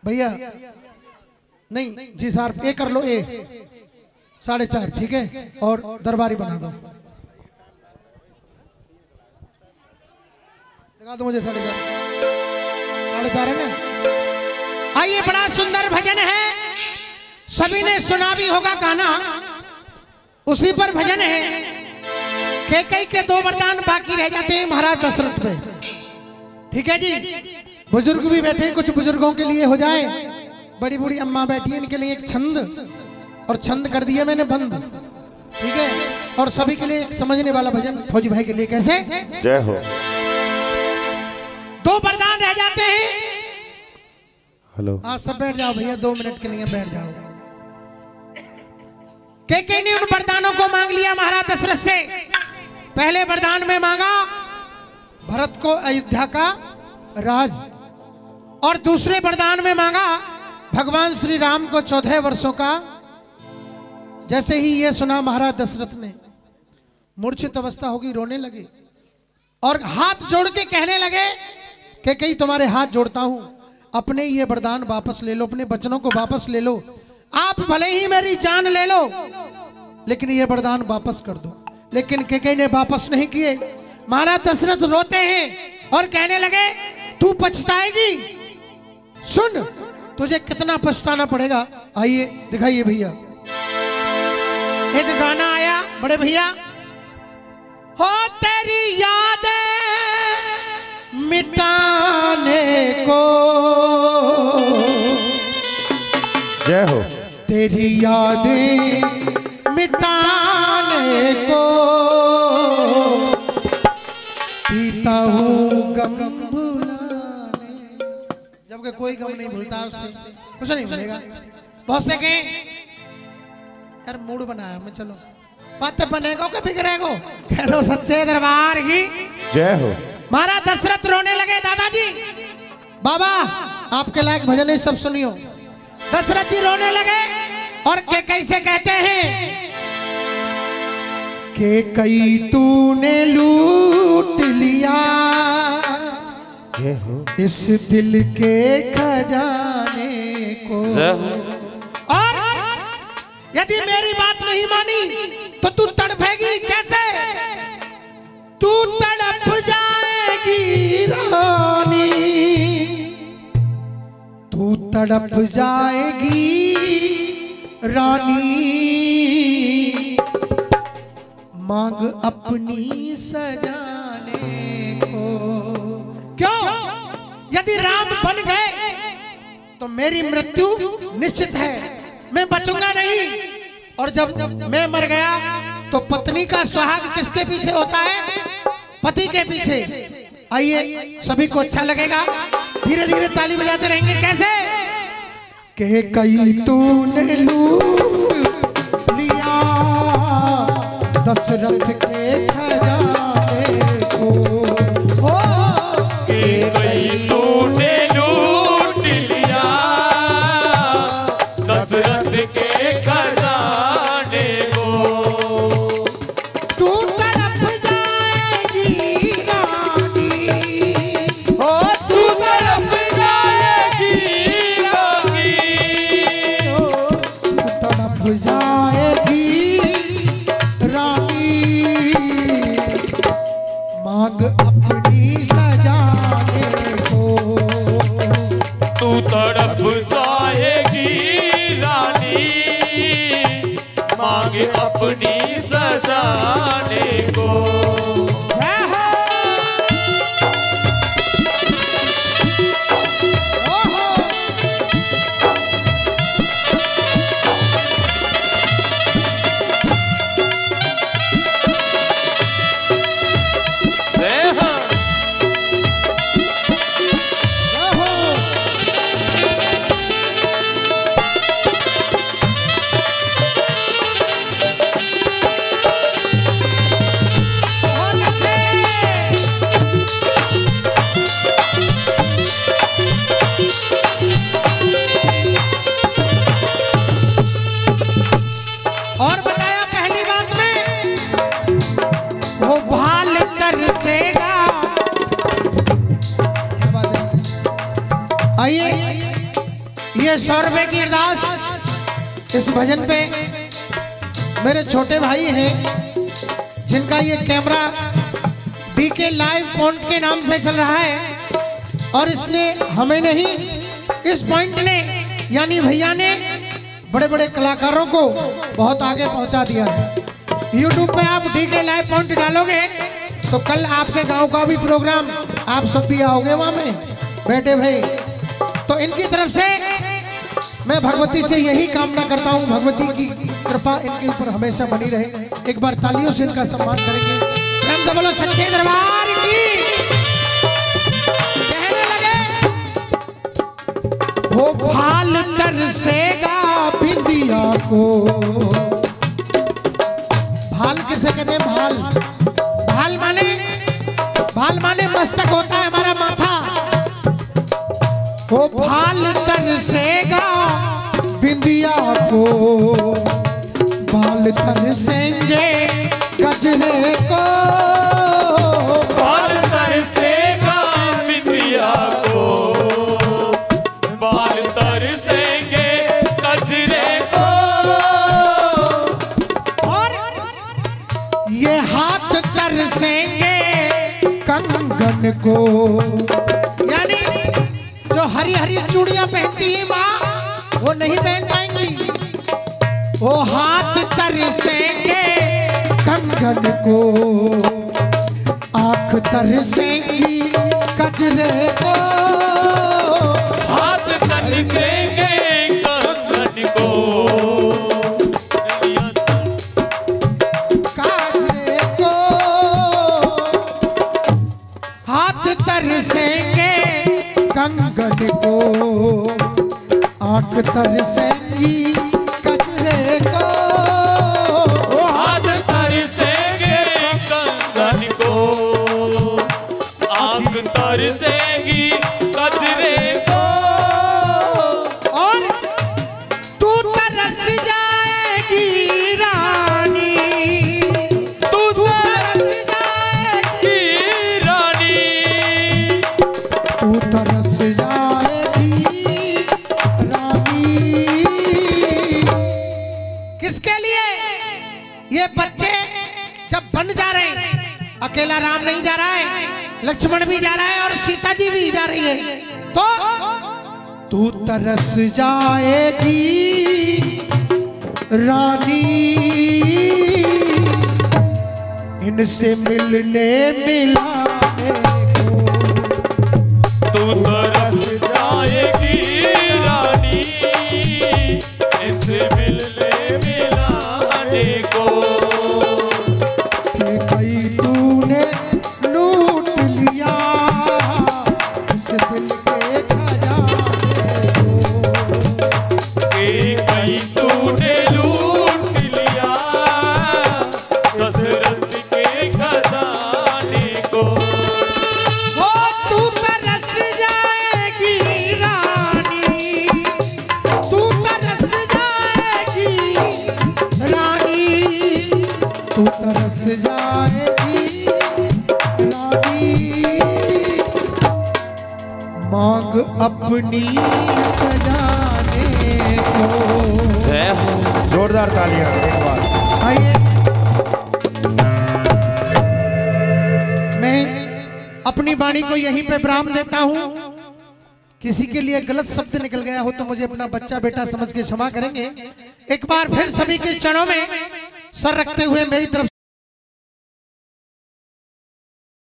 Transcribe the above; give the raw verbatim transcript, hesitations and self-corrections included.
भैया नहीं जी सर, ए कर लो, ए साढ़े चार ठीक है, और दरबारी बना दो, दिखा दो मुझे साढ़े चार, साढ़े चार है ना। आइए, बड़ा सुंदर भजन है, सभी ने सुना भी होगा गाना, उसी पर भजन है। कैकेयी के दो वरदान बाकी रह जाते हैं महाराज दशरथ पे, ठीक है जी। बुजुर्ग भी बैठे, कुछ बुजुर्गों के लिए हो जाए, बड़ी बूढ़ी अम्मा बैठी है, इनके लिए एक छंद, और छंद कर दिया मैंने बंद, ठीक है। और सभी के लिए एक समझने वाला भजन फौजी भाई के लिए, कैसे? जय हो। दो वरदान रह जाते हैं। हेलो, हाँ सब बैठ जाओ भैया, दो मिनट के लिए बैठ जाओ। कैकेयी ने उन वरदानों को मांग लिया महाराज दशरथ से। पहले वरदान में मांगा भरत को अयोध्या का राज, और दूसरे वरदान में मांगा भगवान श्री राम को चौदह वर्षों का। जैसे ही ये सुना महाराज दशरथ ने मूर्छित अवस्था होगी, रोने लगे और हाथ जोड़ के कहने लगे कि कई तुम्हारे हाथ जोड़ता हूं, अपने ये वरदान वापस ले लो, अपने बचनों को वापस ले लो। आप भले ही मेरी जान ले लो, लेकिन ये वरदान वापस कर दो। लेकिन कैकेयी ने वापस नहीं किए। महाराज दशरथ रोते हैं और कहने लगे तू पछताएगी, सुन तुझे कितना पछताना पड़ेगा। आइए दिखाइए भैया, एक गाना आया बड़े भैया, हो तेरी यादें मिटाने को, जय हो। तेरी यादें मिटाने को पीता हूँ गम भुलाने। जबकि कोई गम नहीं भूलता, उससे कुछ नहीं भूलेगा। बहुत से के यार मूड बनाया मैं, चलो बात बनेगा कि बिगड़ेगा, कह दो सच्चे दरबार की जय हो। महाराज दशरथ रोने लगे। दादाजी बाबा आपके लायक भजन है, सब सुनियो। दशरथ जी रोने लगे और के कैसे कहते हैं कि कई तूने लूट लिया जय हो इस दिल के खजाने को, और यदि मेरी बात नहीं मानी तो तू तड़पेगी कैसे, तू तड़प जाएगी रानी, तू तड़प जाएगी रानी, मांग अपनी सजाने को। क्यों? यदि राम बन गए तो मेरी मृत्यु निश्चित है, मैं बचूंगा नहीं। और जब मैं मर गया तो पत्नी का सुहाग किसके पीछे होता है? पति के पीछे। आइए सभी को अच्छा लगेगा, धीरे धीरे ताली बजाते रहेंगे। कैसे? के कई तूने लूट लिया दशरथ के खजाने को, हो के कई तूने लूट लिया दशरथ के खजाने को, तू तड़प जाएगी रानी, हो तू तड़प जाएगी रानी, तू तड़प जाएगी रानी, मांग अपनी सजाने को, तू तड़प जाएगी रानी, मांग अपनी सजाने को। जय हो। ओहो। जय हो। ओहो। ये सौ रुपए की अरदास इस भजन पे मेरे छोटे भाई हैं जिनका ये कैमरा बीके लाइव पॉइंट के नाम से चल रहा है, और इसने हमें नहीं, इस पॉइंट ने यानी भैया ने बड़े बड़े कलाकारों को बहुत आगे पहुंचा दिया है। यूट्यूब पे आप डीके लाइव पॉइंट डालोगे तो कल आपके गांव का भी प्रोग्राम, आप सब भी आओगे वहां में बेटे भाई। तो इनकी तरफ से मैं भगवती से यही कामना करता हूं, भगवती की कृपा इनके ऊपर हमेशा बनी रहे। एक बार तालियों से इनका सम्मान करेंगे। प्रेम से बोलो सच्चे दरबार की। कहने लगे वो भाल तरसेगा बिंदिया को। भाल किसे कहते हैं? भाल भाल माने भाल माने मस्तक होता है हमारा माथा। वो भाल तरसेगा बिंदिया को, बाल तरसेंगे गजरे को। बाल तरसेगा बिंदिया को, बाल तरसेंगे गजरे को। और ये हाथ तरसेंगे कंगन को, यानी जो हरी हरी चूड़ियां पहनती है माँ वो नहीं पहन पाएंगी। वो हाथ तरसेंगे कंगन को, आंख तरसेंगी गजरे को। हाथ तरसेंगे कंगन को, गजरे को। हाथ तरसेंगे कंगन को, आंख तरसेंगी गजरे को। वो हाथ तरसेंगे कंगन को, आंख तरसेंगी गजरे को। और तू तरस जाएगी रानी, तू तू तरस जाएगी, रानी, तू तरस जाएगी रानी। किसके लिए? ये बच्चे जब बन जा रहे हैं, अकेला राम नहीं जा रहा है, लक्ष्मण भी जा रहा है और सीता जी भी जा रही है। तो तू तरस जाएगी रानी, इनसे मिलने मिलाने को। तू तरस जाएगी रानी, इनसे मिलने मिलाने को। कि कहीं तूने लूट लिया इस दिल के खजाने को। कि कहीं तूने लूट लिया दशरथ के खजाने को। हो तू तरस जाएगी रानी, तू तरस जाएगी रानी, तू तरस जाएगी रानी। मांग अपनी सजाने को। जोरदार तालियां एक बार। आइए, मैं अपनी वाणी को यहीं पे विराम देता हूं। किसी के लिए गलत शब्द निकल गया हो तो मुझे अपना बच्चा बेटा समझ के क्षमा करेंगे। एक बार फिर सभी के चरणों में सर रखते हुए मेरी तरफ